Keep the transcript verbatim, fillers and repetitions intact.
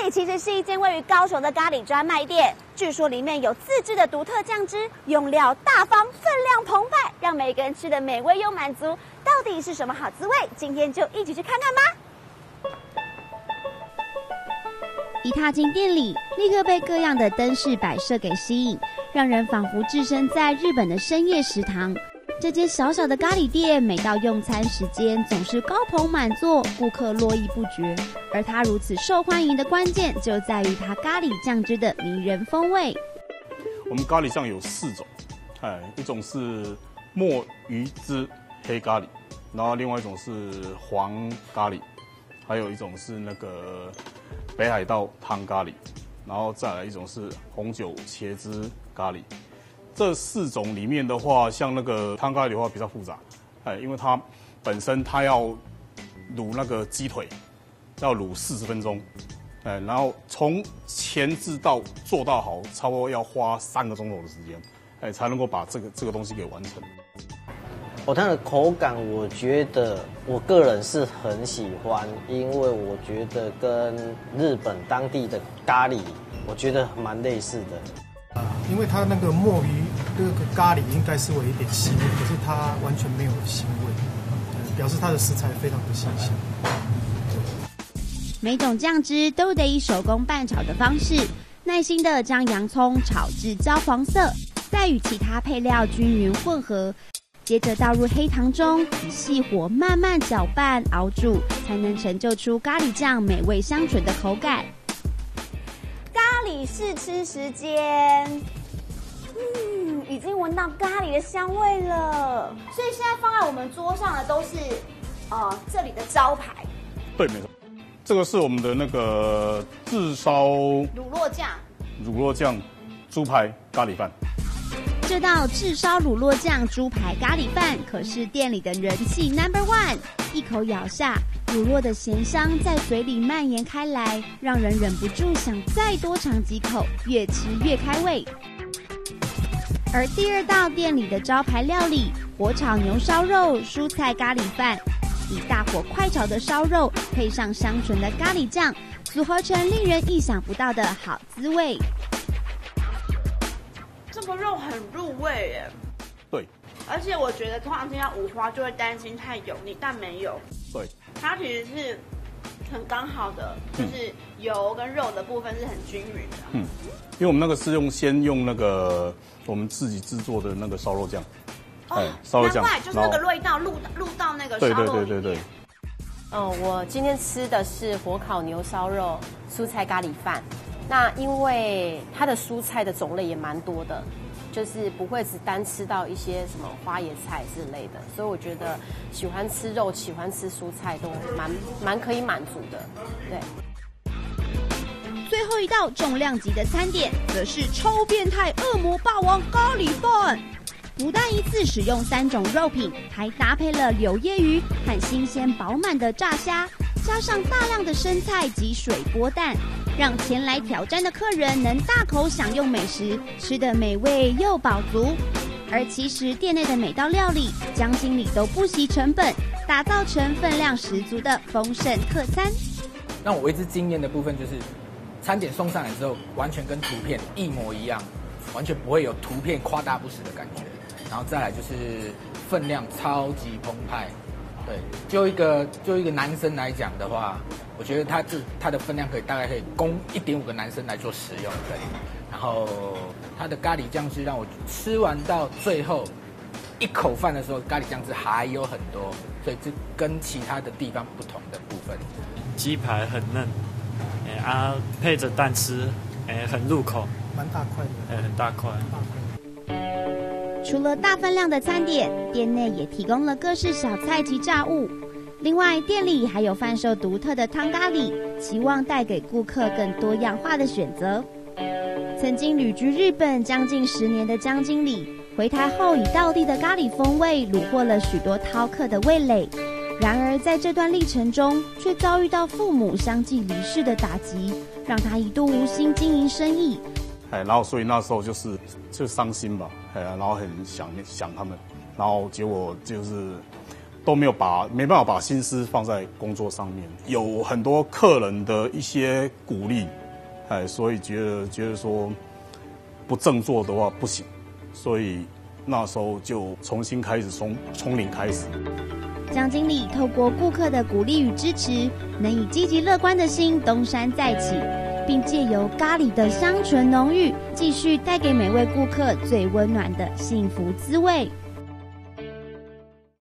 其实是一间位于高雄的咖喱专卖店，据说里面有自制的独特酱汁，用料大方，分量澎湃，让每个人吃得美味又满足。到底是什么好滋味？今天就一起去看看吧。一踏进店里，立刻被各样的灯饰摆设给吸引，让人仿佛置身在日本的深夜食堂。这间小小的咖喱店，每到用餐时间总是高朋满座，顾客络绎不绝。而它如此受欢迎的关键，就在于它咖喱酱汁的迷人风味。 我们咖喱酱有四种，哎，一种是墨鱼汁黑咖喱，然后另外一种是黄咖喱，还有一种是那个北海道汤咖喱，然后再来一种是红酒茄汁咖喱。这四种里面的话，像那个汤咖喱的话比较复杂，哎，因为它本身它要卤那个鸡腿，要卤四十分钟，哎，然后从前置到做到好，差不多要花三个钟头的时间，哎，才能够把这个这个东西给完成。 哦，它的口感，我觉得我个人是很喜欢，因为我觉得跟日本当地的咖喱，我觉得蛮类似的。 啊，因为它那个墨鱼这个咖喱应该是会有一点腥味，可是它完全没有腥味，呃，表示它的食材非常的新鲜。 每种酱汁都得以手工拌炒的方式，耐心的将洋葱炒至焦黄色，再与其他配料均匀混合，接着倒入黑糖中，以细火慢慢搅拌熬煮，才能成就出咖喱酱美味香醇的口感。咖喱试吃时间，嗯，已经闻到咖喱的香味了。所以现在放在我们桌上的都是，呃，这里的招牌。 对，没错，这个是我们的那个炙烧乳酪酱， 乳酪酱猪排咖喱饭。 这道炙烧乳酪酱猪排咖喱饭可是店里的人气 number one。一口咬下，乳酪的咸香在嘴里蔓延开来，让人忍不住想再多尝几口，越吃越开胃。而第二道店里的招牌料理火炒牛烧肉蔬菜咖喱饭，以大火快炒的烧肉配上香醇的咖喱酱，组合成令人意想不到的好滋味。 这个肉很入味耶。 对。 而且我觉得通常听到五花就会担心太油腻，但没有。 对。 它其实是很刚好的，就是油跟肉的部分是很均匀的。嗯。 因为我们那个是用先用那个我们自己制作的那个烧肉酱。 哦。烧肉酱。难怪就是那个味道入入到那个烧肉里面。对对对对对。 嗯，我今天吃的是火烤牛烧肉蔬菜咖喱饭。那因为它的蔬菜的种类也蛮多的，就是不会只单吃到一些什么花椰菜之类的，所以我觉得喜欢吃肉、喜欢吃蔬菜都蛮蛮可以满足的。对。 最后一道重量级的餐点，则是超变态恶魔霸王咖喱饭。不但一次使用三种肉品，还搭配了柳叶鱼和新鲜饱满的炸虾，加上大量的生菜及水波蛋，让前来挑战的客人能大口享用美食，吃得美味又饱足。而其实店内的每道料理，江经理都不惜成本，打造成分量十足的丰盛客餐。 让我为之惊艳的部分就是，餐点送上来之后，完全跟图片一模一样，完全不会有图片夸大不实的感觉。然后再来就是分量超级澎湃，对，就一个就一个男生来讲的话，我觉得他这他的分量可以大概可以供一点五个男生来做食用，对。然后他的咖喱酱汁让我吃完到最后一口饭的时候，咖喱酱汁还有很多，所以这跟其他的地方不同的部分。 鸡排很嫩，哎啊配着蛋吃，哎很入口， 蛮大块的， 哎很大块。 大块。 除了大分量的餐点，店内也提供了各式小菜及炸物。另外，店里还有贩售独特的汤咖喱，期望带给顾客更多样化的选择。曾经旅居日本将近十年的江经理，回台后以道地的咖喱风味虏获了许多饕客的味蕾。然而，在这段历程中，却遭遇到父母相继离世的打击，让他一度无心经营生意。 哎，然后所以那时候就是就伤心吧，哎，然后很想想他们，然后结果就是都没有把没办法把心思放在工作上面，有很多客人的一些鼓励， 哎，所以觉得觉得说不振作的话不行，所以那时候就重新开始，从从零开始。 江经理透过顾客的鼓励与支持，能以积极乐观的心东山再起，并借由咖喱的香醇浓郁，继续带给每位顾客最温暖的幸福滋味。